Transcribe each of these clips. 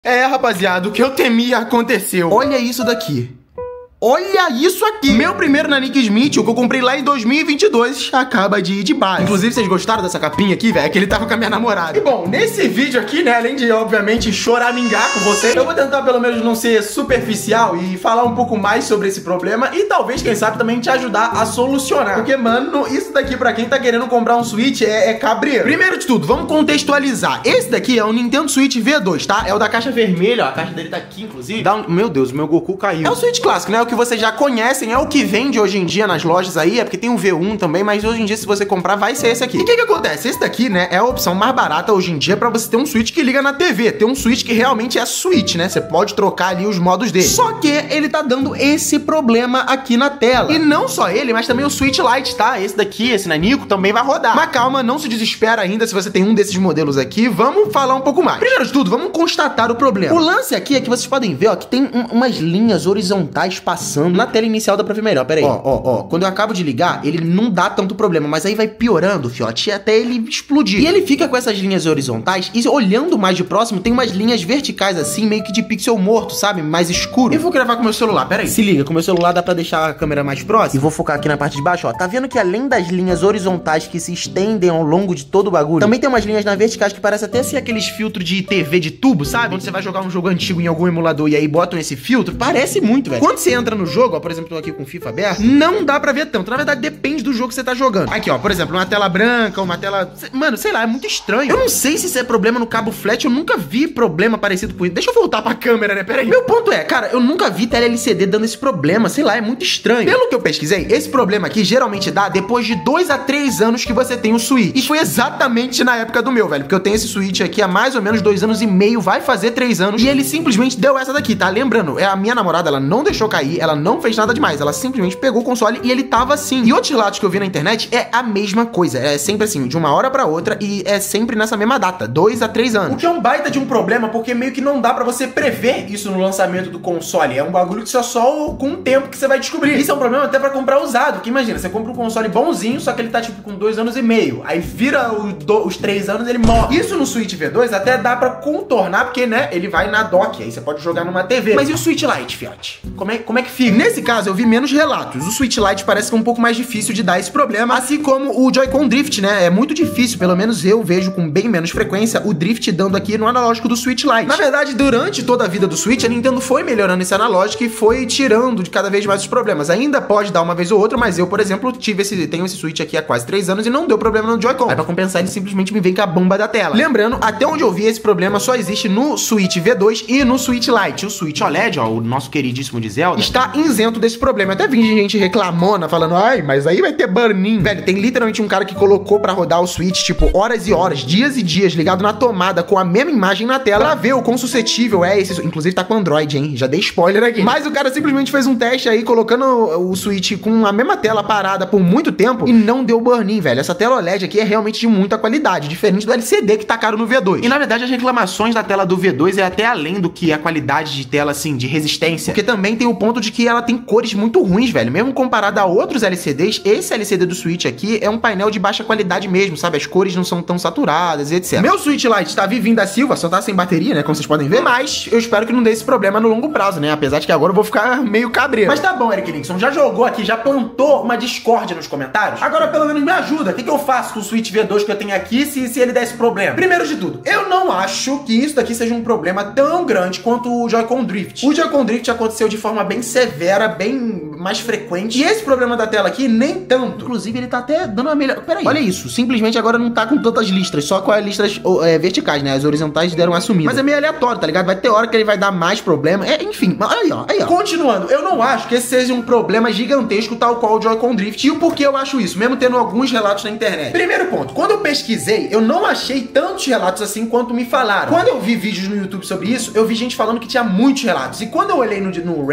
É, rapaziada, o que eu temia aconteceu. Olha isso daqui. Olha isso aqui! Meu primeiro Nanik Smith, o que eu comprei lá em 2022, acaba de ir de base. Inclusive, vocês gostaram dessa capinha aqui, velho? É que ele tava com a minha namorada. E bom, nesse vídeo aqui, né, além de, obviamente, choramingar com você, eu vou tentar, pelo menos, não ser superficial e falar um pouco mais sobre esse problema e talvez, quem sabe, também te ajudar a solucionar. Porque, mano, isso daqui, pra quem tá querendo comprar um Switch, é cabreiro. Primeiro de tudo, vamos contextualizar. Esse daqui é o Nintendo Switch V2, tá? É o da caixa vermelha, ó. A caixa dele tá aqui, inclusive. Meu Deus, o meu Goku caiu. É o Switch clássico, né? O que vocês já conhecem, é o que vende hoje em dia nas lojas aí, é porque tem um V1 também, mas hoje em dia se você comprar vai ser esse aqui. E o que acontece? Esse daqui, né, é a opção mais barata hoje em dia pra você ter um Switch que liga na TV, ter um Switch que realmente é Switch, né, você pode trocar ali os modos dele. Só que ele tá dando esse problema aqui na tela. E não só ele, mas também o Switch Lite, tá? Esse daqui, esse Nanico, também vai rodar. Mas calma, não se desespera ainda se você tem um desses modelos aqui, vamos falar um pouco mais. Primeiro de tudo, vamos constatar o problema. O lance aqui é que vocês podem ver, ó, que tem umas linhas horizontais passando. Na tela inicial dá pra ver melhor, pera aí. Ó, quando eu acabo de ligar, ele não dá tanto problema, mas aí vai piorando, fiote, até ele explodir. E ele fica com essas linhas horizontais e olhando mais de próximo, tem umas linhas verticais assim, meio que de pixel morto, sabe? Mais escuro. Eu vou gravar com o meu celular, pera aí. Se liga, com o meu celular dá pra deixar a câmera mais próxima. E vou focar aqui na parte de baixo, ó. Tá vendo que além das linhas horizontais que se estendem ao longo de todo o bagulho, também tem umas linhas na verticais que parece até ser aqueles filtros de TV de tubo, sabe? Quando você vai jogar um jogo antigo em algum emulador e aí botam esse filtro, parece muito, velho. Quando você entra no jogo, ó, por exemplo, tô aqui com o FIFA aberto, não dá pra ver tanto. Na verdade, depende do jogo que você tá jogando. Aqui, ó, por exemplo, uma tela branca, uma tela... Mano, sei lá, é muito estranho. Eu não sei se isso é problema no cabo flat, eu nunca vi problema parecido com isso. Deixa eu voltar pra câmera, né? Pera aí. Meu ponto é, cara, eu nunca vi tela LCD dando esse problema, sei lá, é muito estranho. Pelo que eu pesquisei, esse problema aqui geralmente dá depois de 2 a 3 anos que você tem o Switch. E foi exatamente na época do meu, velho, porque eu tenho esse Switch aqui há mais ou menos 2 anos e meio, vai fazer 3 anos, e ele simplesmente deu essa daqui, tá? Lembrando, é a minha namorada, ela não deixou cair, ela não fez nada demais, ela simplesmente pegou o console e ele tava assim. E outros relatos que eu vi na internet é a mesma coisa, é sempre assim, de uma hora pra outra e é sempre nessa mesma data, 2 a 3 anos. O que é um baita de um problema, porque meio que não dá pra você prever isso no lançamento do console, é um bagulho que só com o tempo que você vai descobrir. Isso é um problema até pra comprar usado, porque imagina, você compra um console bonzinho, só que ele tá tipo com 2 anos e meio, aí vira os 3 anos ele morre. Isso no Switch V2 até dá pra contornar, porque, né, ele vai na dock, aí você pode jogar numa TV. Mas e o Switch Lite, fiote? Como é que fica? Nesse caso, eu vi menos relatos. O Switch Lite parece que é um pouco mais difícil de dar esse problema, assim como o Joy-Con Drift, né? É muito difícil, pelo menos eu vejo com bem menos frequência o Drift dando aqui no analógico do Switch Lite. Na verdade, durante toda a vida do Switch, a Nintendo foi melhorando esse analógico e foi tirando de cada vez mais os problemas. Ainda pode dar uma vez ou outra, mas eu, por exemplo, tenho esse Switch aqui há quase 3 anos e não deu problema no Joy-Con. Aí pra compensar, ele simplesmente me vem com a bomba da tela. Lembrando, até onde eu vi, esse problema só existe no Switch V2 e no Switch Lite. O Switch OLED, ó, o nosso queridíssimo de Zelda, está isento desse problema. Até vi gente reclamona, falando, ai, mas aí vai ter burn-in. Velho, tem literalmente um cara que colocou pra rodar o Switch, tipo, horas e horas, dias e dias, ligado na tomada, com a mesma imagem na tela, pra ver o quão suscetível é esse... Inclusive tá com Android, hein? Já dei spoiler aqui. Mas o cara simplesmente fez um teste aí, colocando o Switch com a mesma tela parada por muito tempo e não deu burn-in, velho. Essa tela OLED aqui é realmente de muita qualidade, diferente do LCD que tá caro no V2. E na verdade, as reclamações da tela do V2 é até além do que a qualidade de tela, assim, de resistência. Porque também tem o ponto de que ela tem cores muito ruins, velho. Mesmo comparado a outros LCDs, esse LCD do Switch aqui é um painel de baixa qualidade mesmo, sabe? As cores não são tão saturadas, etc. Meu Switch Lite tá vivinho da Silva, só tá sem bateria, né? Como vocês podem ver. Mas eu espero que não dê esse problema no longo prazo, né? Apesar de que agora eu vou ficar meio cabreiro. Mas tá bom, Eric Linkson, já jogou aqui, já plantou uma discórdia nos comentários? Agora pelo menos me ajuda. O que eu faço com o Switch V2 que eu tenho aqui se ele der esse problema? Primeiro de tudo, eu não acho que isso daqui seja um problema tão grande quanto o Joy-Con Drift. O Joy-Con Drift aconteceu de forma bem severa, bem mais frequente. E esse problema da tela aqui, nem tanto. Inclusive, ele tá até dando uma melhor... Peraí. Olha isso. Simplesmente agora não tá com tantas listras, só com as listras verticais, né? As horizontais deram uma sumida. Mas é meio aleatório, tá ligado? Vai ter hora que ele vai dar mais problema. Enfim. Aí, ó. Continuando, eu não acho que esse seja um problema gigantesco tal qual o Joy-Con Drift. E o porquê eu acho isso? Mesmo tendo alguns relatos na internet. Primeiro ponto. Quando eu pesquisei, eu não achei tantos relatos assim quanto me falaram. Quando eu vi vídeos no YouTube sobre isso, eu vi gente falando que tinha muitos relatos. E quando eu olhei no Reddit,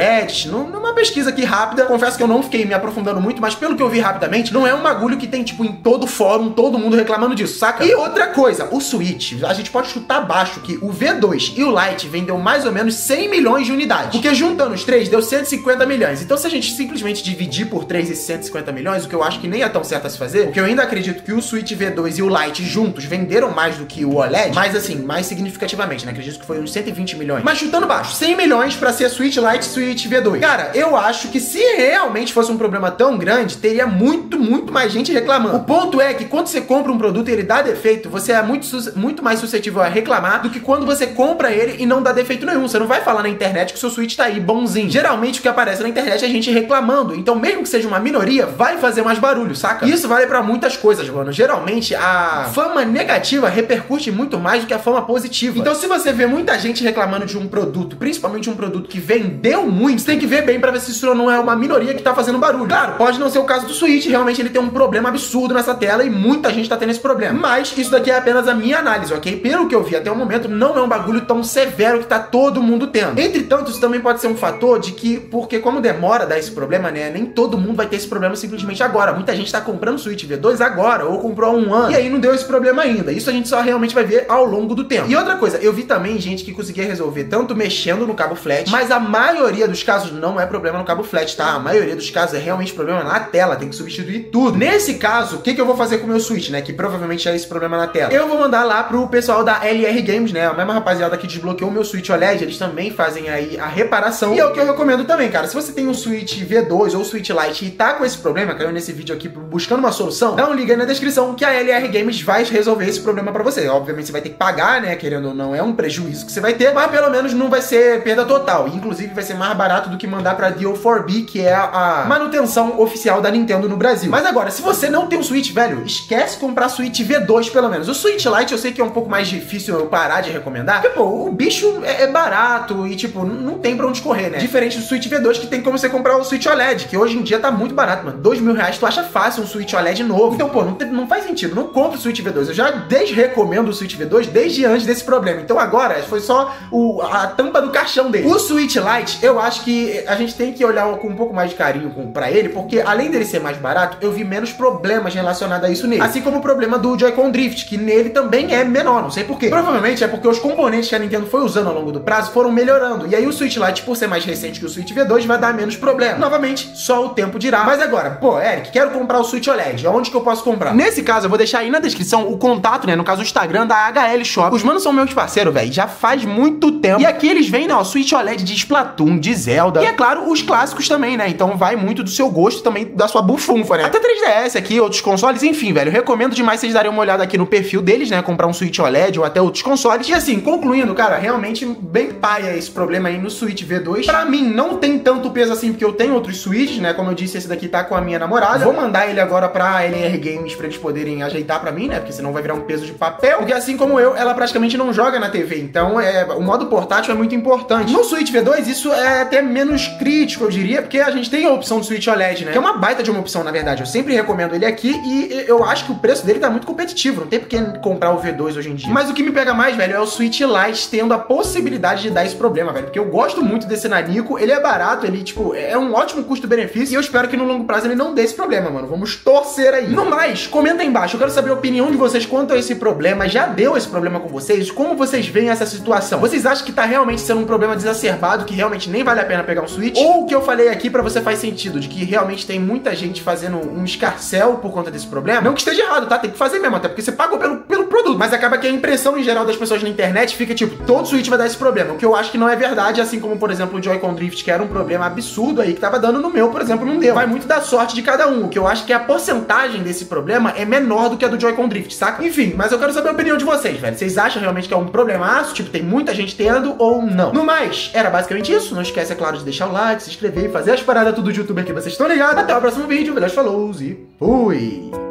numa pesquisa aqui rápida, confesso que eu não fiquei me aprofundando muito, mas pelo que eu vi rapidamente, não é um bagulho que tem, tipo, em todo fórum, todo mundo reclamando disso, saca? E outra coisa, o Switch, a gente pode chutar baixo que o V2 e o Lite vendeu mais ou menos 100 milhões de unidades, porque juntando os três deu 150 milhões. Então se a gente simplesmente dividir por 3 esses 150 milhões, o que eu acho que nem é tão certo a se fazer, porque eu ainda acredito que o Switch V2 e o Lite juntos venderam mais do que o OLED, mas assim, mais significativamente, né? Acredito que foi uns 120 milhões. Mas chutando baixo, 100 milhões pra ser Switch Lite e Switch V2. Cara, eu acho que se realmente fosse um problema tão grande, teria muito mais gente reclamando. O ponto é que quando você compra um produto e ele dá defeito, você é muito mais suscetível a reclamar do que quando você compra ele e não dá defeito nenhum. Você não vai falar na internet que o seu Switch tá aí bonzinho. Geralmente o que aparece na internet é a gente reclamando. Então mesmo que seja uma minoria, vai fazer mais barulho, saca? E isso vale pra muitas coisas, mano. Geralmente a fama negativa repercute muito mais do que a fama positiva. Então se você vê muita gente reclamando de um produto, principalmente um produto que vendeu muito, você tem que ver bem pra ver se isso não é uma minoria que tá fazendo barulho. Claro, pode não ser o caso do Switch, realmente ele tem um problema absurdo nessa tela e muita gente tá tendo esse problema. Mas isso daqui é apenas a minha análise, ok? Pelo que eu vi até o momento, não é um bagulho tão severo que tá todo mundo tendo. Entretanto, isso também pode ser um fator de que, porque como demora a dar esse problema, né, nem todo mundo vai ter esse problema simplesmente agora. Muita gente tá comprando Switch V2 agora, ou comprou há um ano, e aí não deu esse problema ainda. Isso a gente só realmente vai ver ao longo do tempo. E outra coisa, eu vi também gente que conseguia resolver tanto mexendo no cabo flat, mas a maioria dos casos não é problema no cabo flat, tá? A maioria dos casos é realmente problema na tela, tem que substituir tudo. Nesse caso, o que eu vou fazer com o meu Switch, né, que provavelmente é esse problema na tela? Eu vou mandar lá pro pessoal da LR Games, né, a mesma rapaziada que desbloqueou o meu Switch OLED, eles também fazem aí a reparação, e é o que eu recomendo também, cara. Se você tem um Switch V2 ou Switch Lite e tá com esse problema, caiu nesse vídeo aqui buscando uma solução, dá um link aí na descrição que a LR Games vai resolver esse problema pra você. Obviamente você vai ter que pagar, né, querendo ou não, é um prejuízo que você vai ter, mas pelo menos não vai ser perda total. Inclusive vai ser mais barato do que mandar pra DO4B, que é a manutenção oficial da Nintendo no Brasil. Mas agora, se você não tem um Switch, velho, esquece comprar Switch V2 pelo menos. O Switch Lite eu sei que é um pouco mais difícil eu parar de recomendar, porque, pô, o bicho é barato e, tipo, não tem pra onde correr, né? Diferente do Switch V2, que tem como você comprar o Switch OLED, que hoje em dia tá muito barato, mano. R$2.000 tu acha fácil um Switch OLED novo. Então, pô, não faz sentido. Não compre o Switch V2. Eu já desrecomendo o Switch V2 desde antes desse problema. Então agora foi só a tampa do caixão dele. O Switch Lite, eu acho que a gente tem que olhar com um pouco mais de carinho pra ele, porque além dele ser mais barato, eu vi menos problemas relacionados a isso nele. Assim como o problema do Joy-Con Drift, que nele também é menor, não sei porquê. Provavelmente é porque os componentes que a Nintendo foi usando ao longo do prazo foram melhorando. E aí o Switch Lite, por ser mais recente que o Switch V2, vai dar menos problema. Novamente, só o tempo dirá. Mas agora, pô, Eric, quero comprar o Switch OLED. Onde que eu posso comprar? Nesse caso, eu vou deixar aí na descrição o contato, né? No caso, o Instagram da HL Shop. Os manos são meus parceiros, velho. Já faz muito tempo. E aqui eles vendem, ó, Switch OLED de Splatoon, de Zelda. E é claro, os clássicos também, né? Então vai muito do seu gosto também, da sua bufunfa, né? Até 3DS aqui, outros consoles, enfim, velho. Eu recomendo demais vocês darem uma olhada aqui no perfil deles, né? Comprar um Switch OLED ou até outros consoles. E assim, concluindo, cara, realmente bem paia esse problema aí no Switch V2. Pra mim, não tem tanto peso assim, porque eu tenho outros Switches, né? Como eu disse, esse daqui tá com a minha namorada. Vou mandar ele agora pra LR Games pra eles poderem ajeitar pra mim, né? Porque senão vai virar um peso de papel. Porque assim como eu, ela praticamente não joga na TV. Então, o modo portátil é muito importante. No Switch V2, isso é até menos crítico, eu diria, porque a gente tem a opção do Switch OLED, né? Que é uma baita de uma opção, na verdade. Eu sempre recomendo ele aqui e eu acho que o preço dele tá muito competitivo. Não tem por que comprar o V2 hoje em dia. Mas o que me pega mais, velho, é o Switch Lite tendo a possibilidade de dar esse problema, velho. Porque eu gosto muito desse nanico, ele é barato, ele, tipo, é um ótimo custo-benefício e eu espero que no longo prazo ele não dê esse problema, mano. Vamos torcer aí. No mais, comenta aí embaixo. Eu quero saber a opinião de vocês quanto a esse problema. Já deu esse problema com vocês? Como vocês veem essa situação? Vocês acham que tá realmente sendo um problema desacerbado, que realmente nem vale a pena pegar um Switch? Ou o que eu falei aqui pra você faz sentido, de que realmente tem muita gente fazendo um escarcéu por conta desse problema? Não que esteja errado, tá? Tem que fazer mesmo, até porque você pagou pelo produto. Mas acaba que a impressão em geral das pessoas na internet fica tipo, todo Switch vai dar esse problema. O que eu acho que não é verdade, assim como, por exemplo, o Joy-Con Drift, que era um problema absurdo aí, que tava dando no meu, por exemplo, não deu. Vai muito da sorte de cada um. O que eu acho que a porcentagem desse problema é menor do que a do Joy-Con Drift, saca? Enfim, mas eu quero saber a opinião de vocês, velho. Vocês acham realmente que é um problemaço? Tipo, tem muita gente tendo ou não? No mais, era basicamente isso. Não esquece, é claro, de deixar o like, se inscrever e fazer as paradas tudo de YouTube aqui. Vocês estão ligados? Até o próximo vídeo. Valeu, falou e fui!